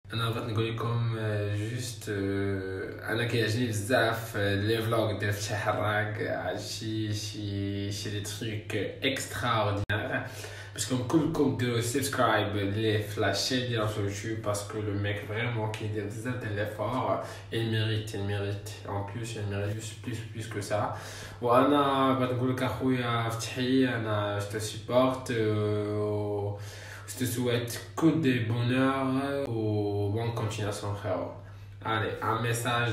انا بغيت نقول لكم جوست انا كيعجبني بزاف لي فلوغ ديال فتحي حراق شي لي تريك اكسترا اوردينير باش كلكم ديروا سبسكرايب ليه في لاشين ديالو في يوتيوب باسكو لو ميك فريمون كيدير بزاف ديال ليفور il mérite en plus il mérite plus que ça وانا بغيت نقول لك اخويا فتحي انا جو سبورت Je te souhaite que des bonheurs ou bonne continuation, frérot. Allez, un message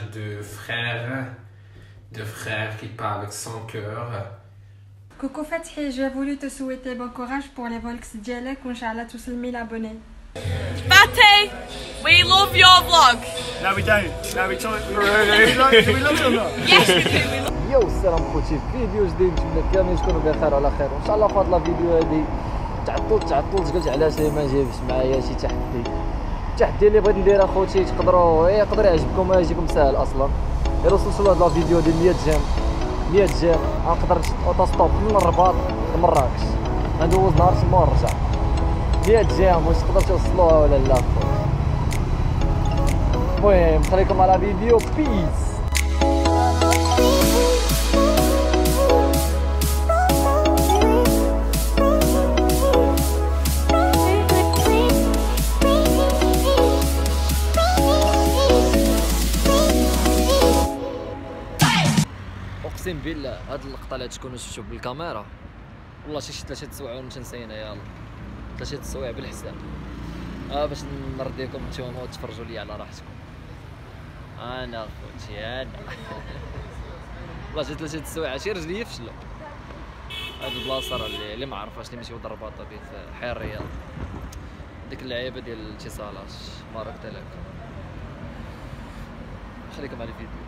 de frère qui parle avec son cœur. Coucou Fatih, j'ai voulu te souhaiter bon courage pour les vlogs ديالك وإنشاءالله توصل 1000 abonnés. Fatih, we love your vlog. No, we don't. No, we don't. Do we love it or not? Yes, we do. We love يا والسلام خوتي في فيديو جديد نتمنى كاملين تكونوا بخير وعلى خير وان شاء الله في هاد الفيديو هادي تعطلت قلت علاش ما جايبش معايا شي تحدي اللي بغيت ندير اخوتي يقدر يعجبكم يجيكم ساهل اصلا غير وصلتوا لهاد الفيديو ديال 100 جيم غنقدر اوتو ستوب من الرباط لمراكش غندوز نهار تما ونرجع 100 جيم واش تقدر توصلوها ولا لا خويا المهم خليكم على فيديو بيس. اقسم بالله هاد اللقطه اللي تكونوا شفتوا بالكاميرا والله شي 3 سوايع ونمشي نسينا يلاه 3 سوايع بالحساب باش نرديكم نتوما وتفرجوا لي على راحتكم انا خوتي انا والله شي 3 سوايع شي رجلي فشلوا هاد البلاصه راه اللي ما عرفاش اللي ماشي ضربات في حي الرياض ديك اللعيبه ديال الاتصالات مارك تيليكوم خليكم على الفيديو.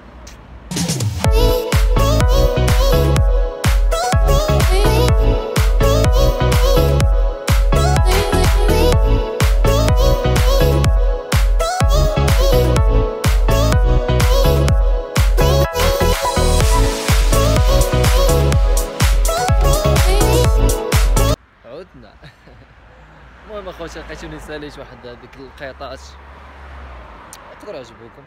عودنا المهم اخوتي لقيتوني ساليت واحد هذيك القيطات يقدروا يعجبوكم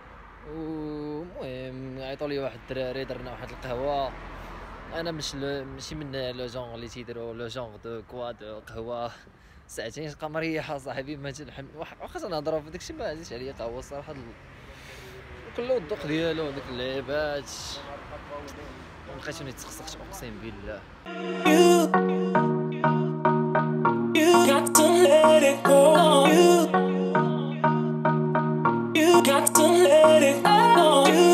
ومهم عيطوا لي واحد الدراري درنا واحد القهوه انا ماشي من لو جونغ اللي تيديروا لو جونغ دو كوا دو قهوه ساعتين قمريه صاحبي ما تلحم واخا نهضروا في داكشي ما عزيزش عليا قهوه الصراحه كل الذوق ديالو ديك اللعيبات لقيتوني تسخسخت اقسم بالله. Got to let it go. You got to let it go.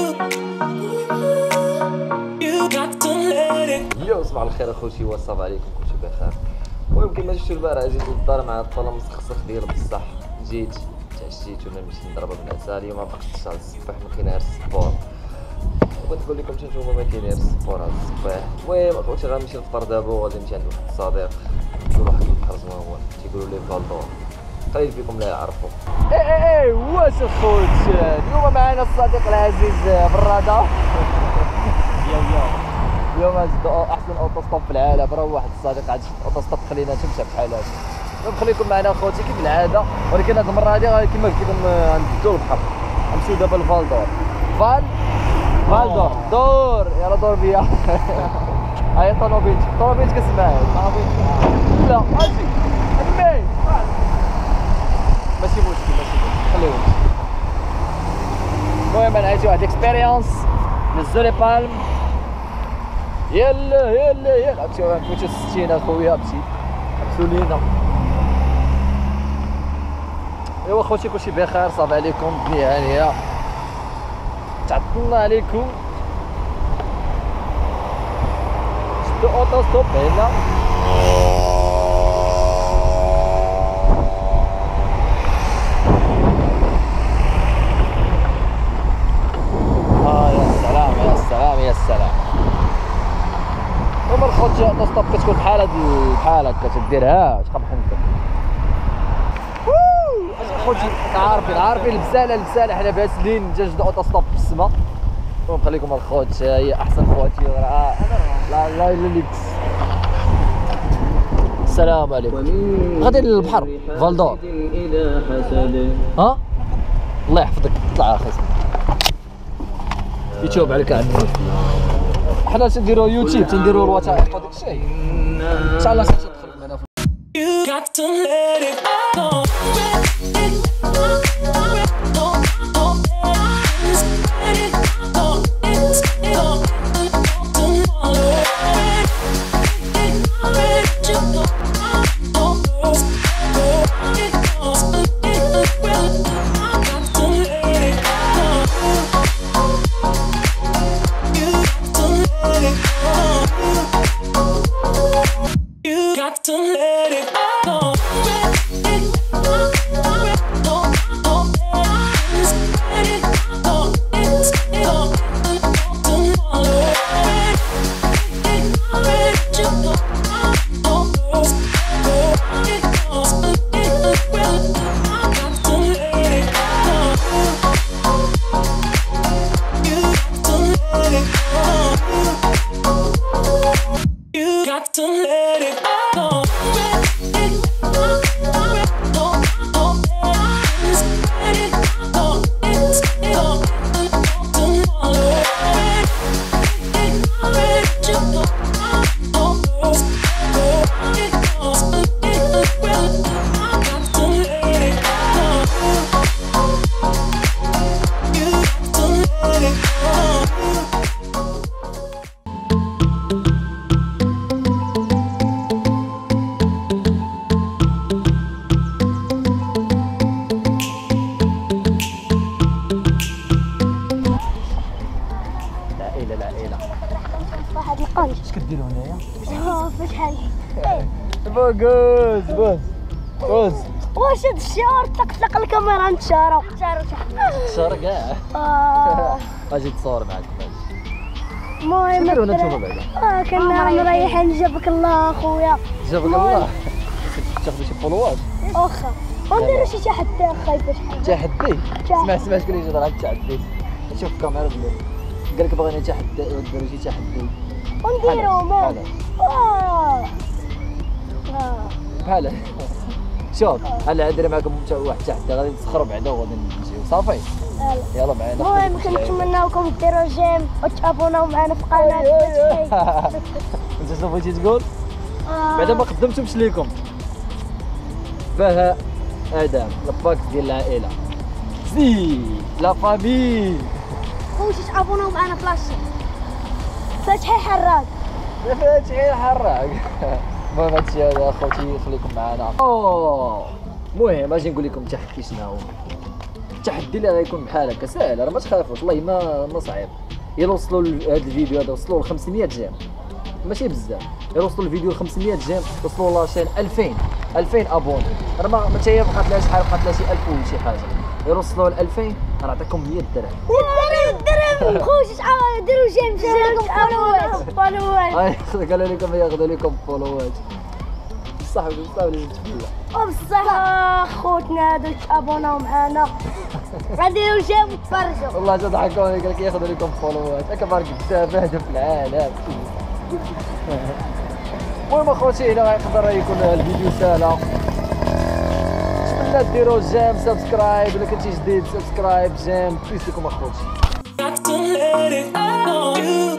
You got to let it. يا صباح الخير اخوتي والصباح عليكم كلشي بخير. المهم كيما شفتوا البارح جيت للدار مع الطلم مسخسخ ديال بصح جيت تعشيت وانا مشيت نضرب بالعسل اليوم ما بقيتش نشتغل الصباح ما كاين غير السبور بغيت نقول لكم نتوما ما كاين غير السبور هذا الصباح. المهم اخوتي غنمشي نفطر دابا وغادي نمشي عند واحد الصديق يقول واحد البحر زوين تيقولوا ليه فالدور قليل فيكم لا يعرفوا. واش اخوتي اليوم معنا الصديق العزيز براده اليوم احسن اوتو ستوب في العالم راه واحد الصديق عاد اوتو ستوب خلينا تمشى بحال هكا. نخليكم معنا اخوتي كيف العاده ولكن هاد المره هادي كيما قلت لكم غندزو البحر غنمشيو دابا لفالدور فالدور دور يلا دور بيا هاي طوموبيل كسمعها لا اجي امي ماشي مشكل خليوه. المهم انا عايز واحد اكسبيريونس نزلوا لي بالم يلا نفوتو 60 اخويا عبسوا لينا. ايوا خوتي كلشي بخير صافي عليكم الدنيا هانيه تعطلنا عليكم شدو اوتو ستوب هنا يا سلام هما الخوت اوتو ستوب كتكون بحال هكا تديرها تبقى بحال هكا خوتي عارفين البساله حنا باسلين جوج اوتو ستوب في السما. المهم خليكم الخوت هي احسن خواتي لا لا ليكس. السلام عليكم غادي للبحر فالدور الله يحفظك طلع على خير يوتيوب على كاع الناس حنا تنديرو يوتيوب تنديرو الوثائق وداك الشيء ان شاء الله تدخل معنا You got to let it go. To let it go. واحد القنج. اش كديروا هنايا؟ فشحال؟ بوز واش هاد الشهر طلق الكاميرا نتشارو شهر كاع اجي تصور معاك المهم كديروا هنا نتوما بعدا؟ كنا مريحين جابك الله اخويا جابك الله تاخذوا شي فولوات واخا ونديرو شي تحدي خايفه شحال تحدي سمع شكون اللي يهضر على التحدي شوف الكاميرا قال لك بغينا تحدي نديرو شي تحدي ونديرو مال بحال شوف هلا ندير معكم واحد التحدي غادي نسخروا بعدا وغادي نجيو صافي يلا معنا المهم كنتمناوكم ديروا جيم وتابوناو معنا في قناه فتحي انت شنو بغيتي تقول؟ بعدا ما قدمتهمش ليكم بهاء ادم الباك ديال العائله زي لا فامي خوتي تابوناو معنا بلاصه فتحي حراق فتحي حراق المهم هادشي هذا اخوتي خليكم معنا المهم اجي نقول لكم التحدي شنو هو التحدي اللي غيكون بحال هكا ساهل راه ما تخافوش والله ما صعيب الا وصلوا هذا الفيديو هذا وصلوا ل 500 جيم ماشي بزاف الا وصلوا الفيديو ل 500 جيم وصلوا لاشين 2000 ابوني راه ما حتى هي بقات لها شحال بقات لها شي 1000 ولا شي حاجه الا وصلوا ل 2000 غنعطيكم 100 درهم خوتي ديروا جيم فولوات قالوا لكم ياخذوا لكم فولوات بصح لازم تبلع وبصح خوتنا هادو تابوناو معانا غنديروا جيم وتفرجوا والله تضحكوني قال لك ياخذوا لكم فولوات اكبر تافه في العالم المهم اخوتي هنا غيقدر يكون الفيديو سهله نتمنى ديروا جيم سبسكرايب الا كنتي جديد سبسكرايب جيم بيس لكم اخوتي